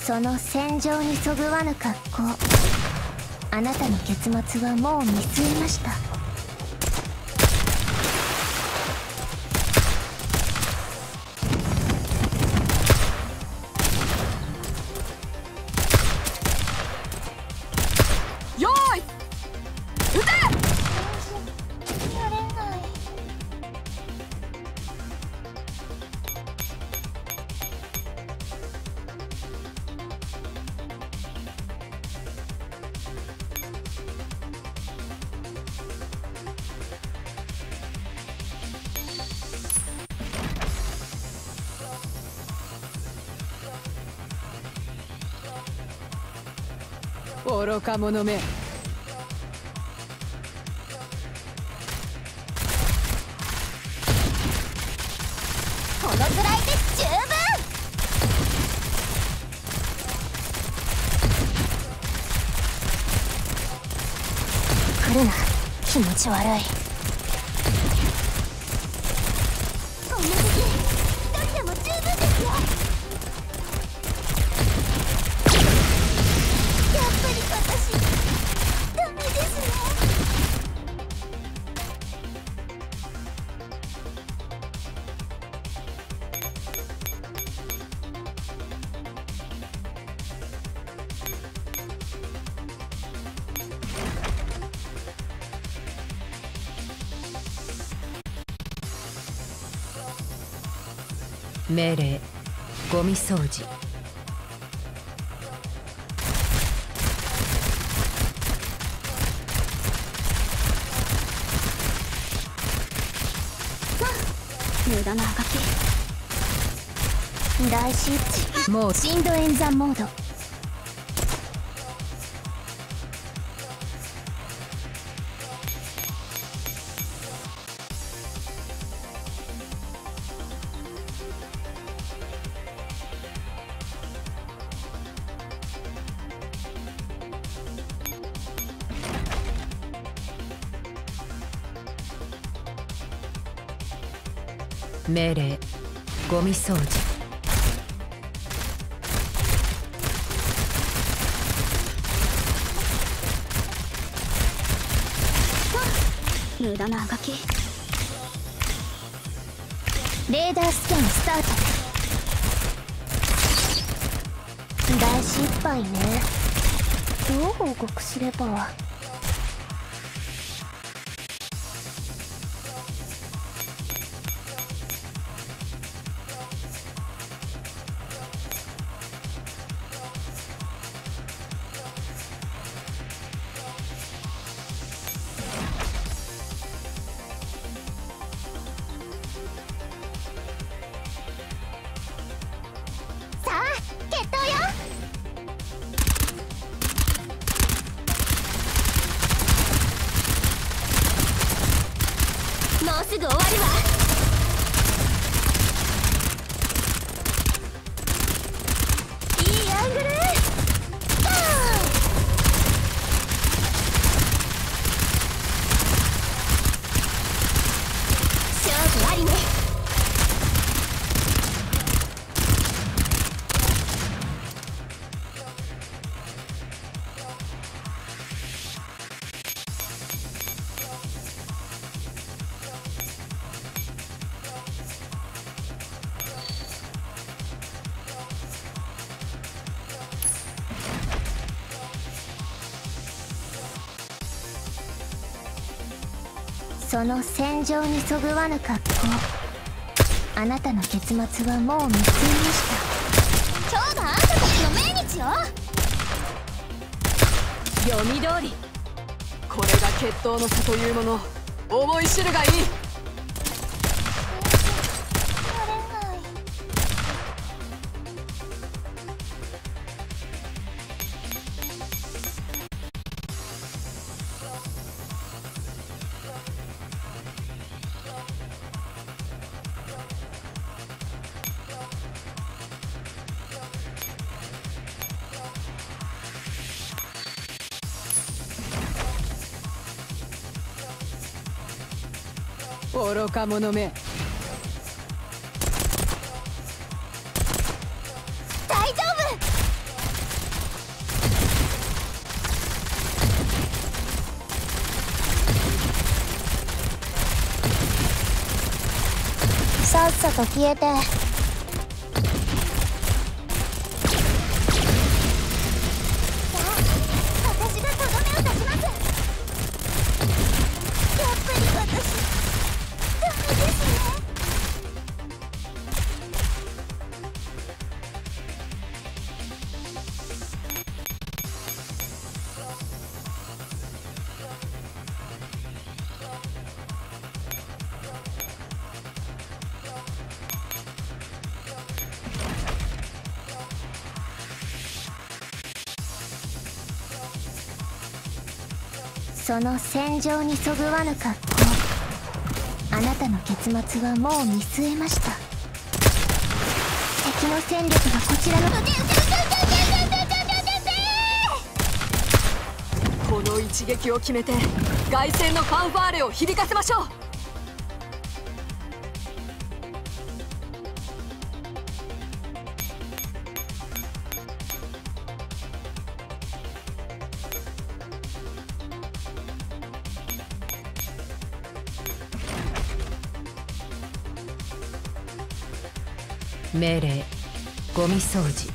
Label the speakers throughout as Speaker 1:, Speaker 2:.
Speaker 1: その戦場にそぐわぬ格好、あなたの結末はもう見据えました。
Speaker 2: よーい、撃て！
Speaker 1: やれない。
Speaker 2: 愚か者め。
Speaker 1: このくらいで十分。来るな、気持ち悪い。こんな時一人でも十分ですよ。やっぱり私ダメですね。
Speaker 2: 命令、ゴミ掃除。
Speaker 1: 無駄なあがき。大仕打ち。もう深度演算モード。
Speaker 2: 命令、ゴミ掃除。
Speaker 1: 無駄なあがき。レーダースキャンスタート。大失敗ね。どう報告すれば。もうすぐ終わるわ。いいアングル。勝負ありね。その戦場にそぐわぬ格好、あなたの結末はもう見据えました。今日があんたたちの命日よ。
Speaker 2: 読み通り、これが決闘の差というもの。思い知るがいい。愚か者め。
Speaker 1: 大丈夫。 さと消えて。その戦場にそぐわぬ格好、あなたの結末はもう見据えました。敵の戦力がこちらの。
Speaker 2: この一撃を決めて凱旋のファンファーレを響かせましょう。
Speaker 3: 命令、ゴミ掃除。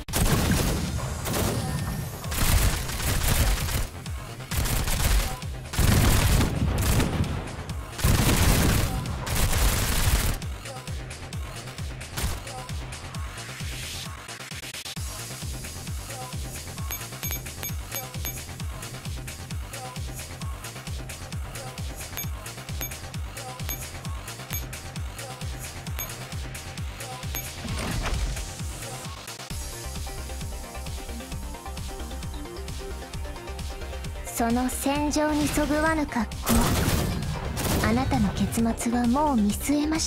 Speaker 1: その戦場にそぐわぬ格好、あなたの結末はもう見据えました。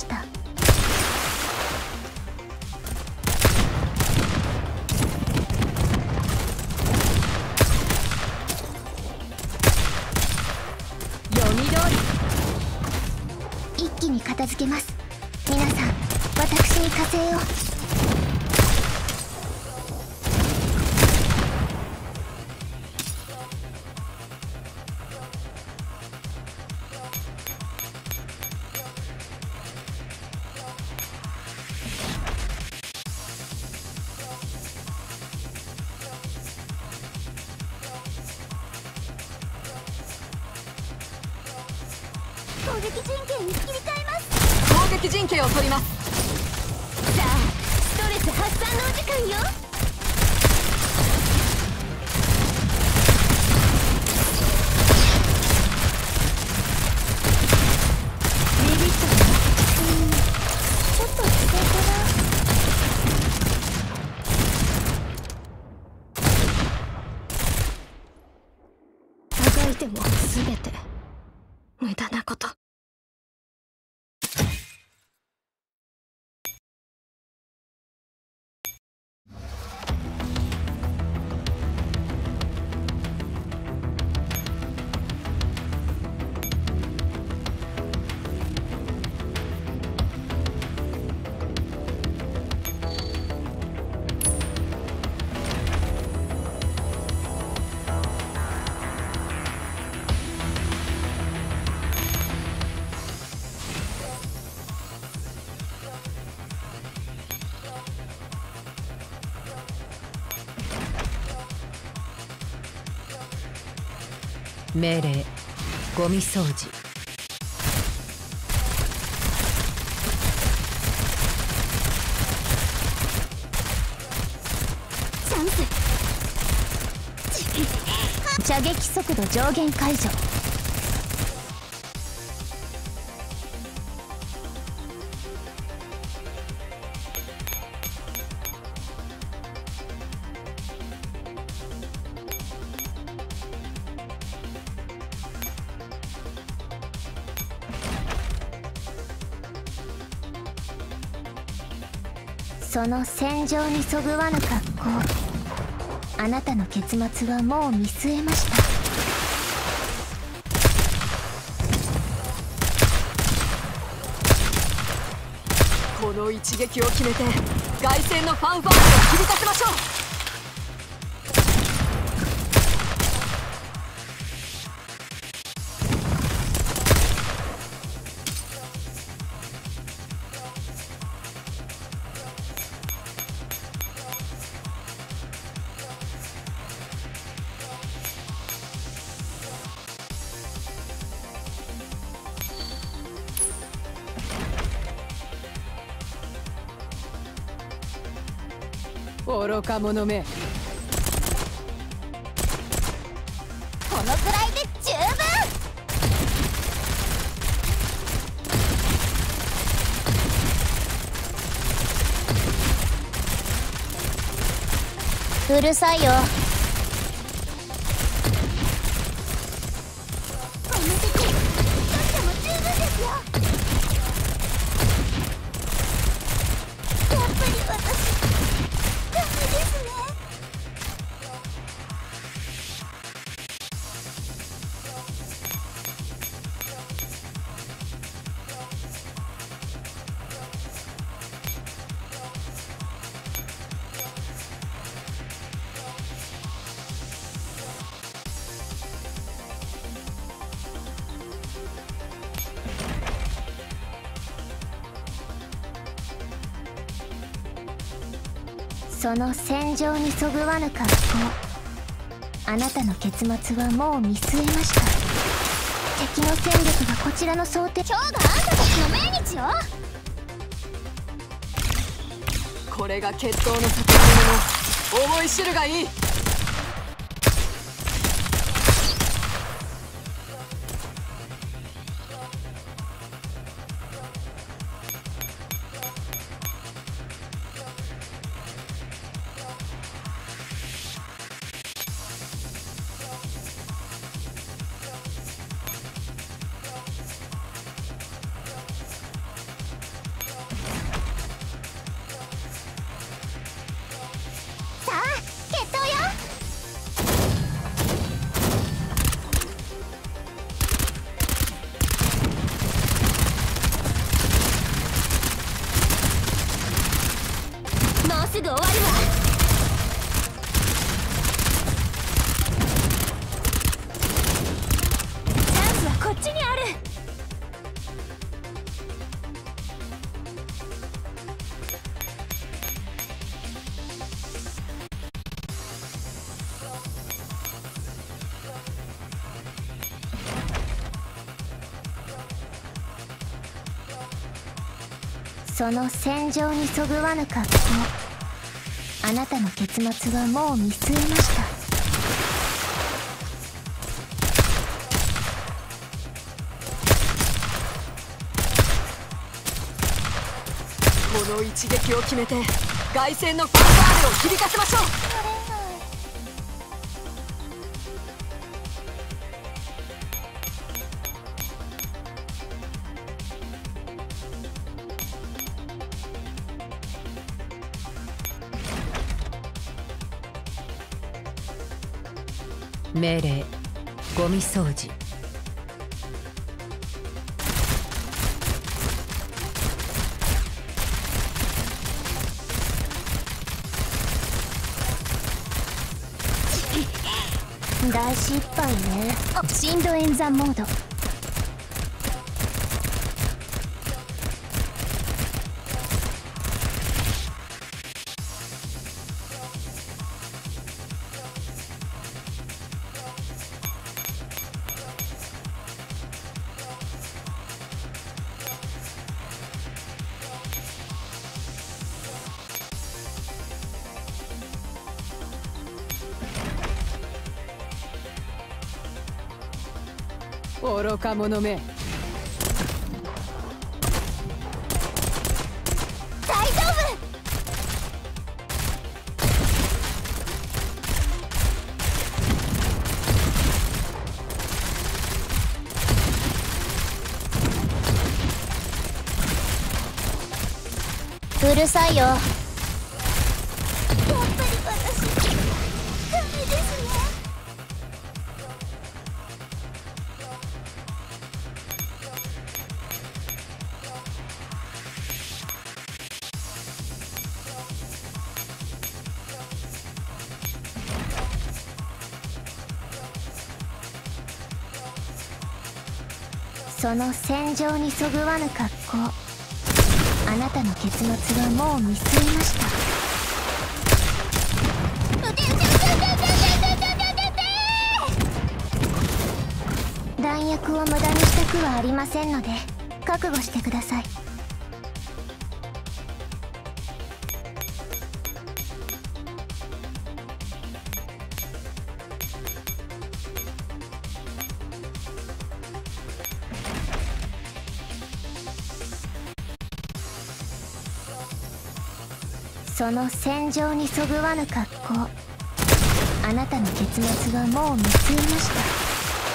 Speaker 2: 読み通
Speaker 1: り。一気に片付けます。皆さん、私に加勢を。攻撃陣形に切り替えます。
Speaker 2: 攻撃陣形を取ります。
Speaker 1: さあ、ストレス発散のお時間よ。ビビったの？ちょっと違うかな。あがいても全て無駄なこと。
Speaker 3: 命令、ゴミ掃除。
Speaker 1: チャンス。射撃速度上限解除。その戦場にそぐわぬ格好、あなたの結末はもう見据えました。
Speaker 2: この一撃を決めて凱旋のファンファーレを響かせましょう。
Speaker 3: 愚か者め。
Speaker 1: このくらいで十分。うるさいよ。この敵とっても十分ですよ。やっぱり私ダメですね。その戦場にそぐわぬ格好、あなたの結末はもう見据えました。敵の戦力がこちらの想定。今日があんたたちの命日よ。
Speaker 2: これが決闘の先というもの、思い知るがいい。
Speaker 1: さあ決闘よ。もうすぐ終わるわ。チャンスはこっちにある。その戦場にそぐわぬ格好、あなたの結末はもう見据えました。
Speaker 2: この一撃を決めて凱旋のファンファーレを響かせましょう。
Speaker 3: 命令、ゴミ掃除。
Speaker 1: 大失敗ね。深度演算モード。
Speaker 3: 愚か者め。
Speaker 1: 大丈夫。うるさいよ。やっぱり私ダメですね。その戦場にそぐわぬ格好、あなたの結末はもう見据えました。弾薬を無駄にしたくはありませんので覚悟してください。 その戦場にそぐわぬ格好、あなたの結末はもう見据えました。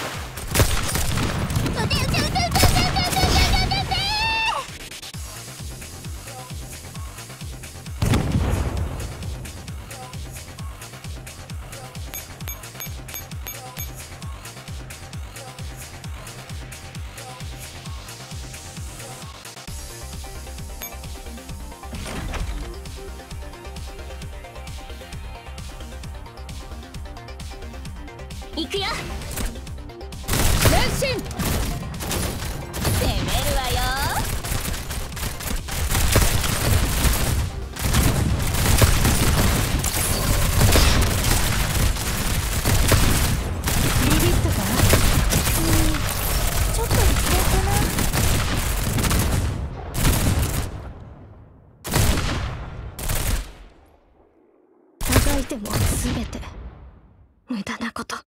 Speaker 1: 行くよ。前進。攻めるわよ。ビビったか？ちょっと必要かな。叩いても全て無駄なこと。